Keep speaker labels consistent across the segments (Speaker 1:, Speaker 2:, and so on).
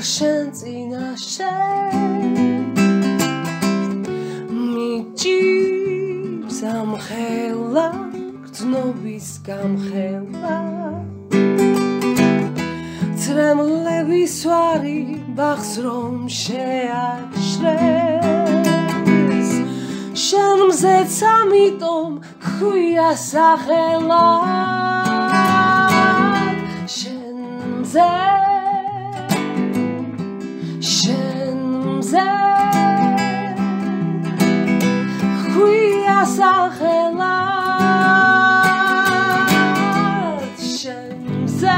Speaker 1: შენ წინაშე მიჭირს ამხელა გრძნობის გამხელა წრემლების ვარი ბახს რომ შეაჩრეს შენ მზეც ამიტომ გქვია სახელად შენ მზე გქვია სახელად შენ მზე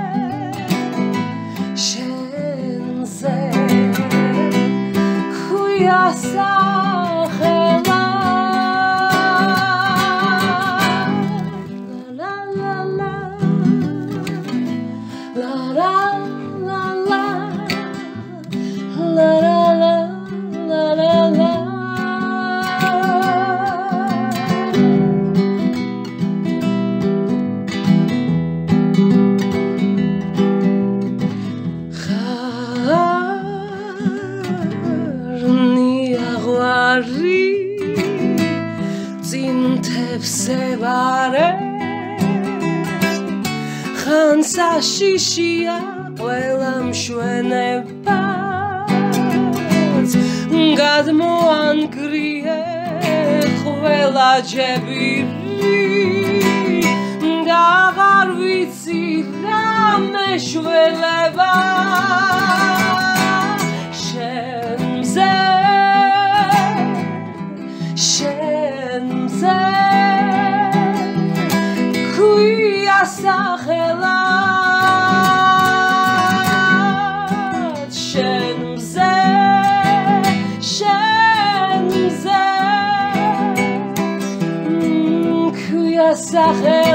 Speaker 1: გქვია სახელად la la la la la la la la la la la la ხან საშიშია ყველა მშვენებაც გადმოანგრიე ყველა ჯებირი და აღარ ვიცი რა მეშველება შენ მზე გქვია სახელად შენ მზე გქვია სახელად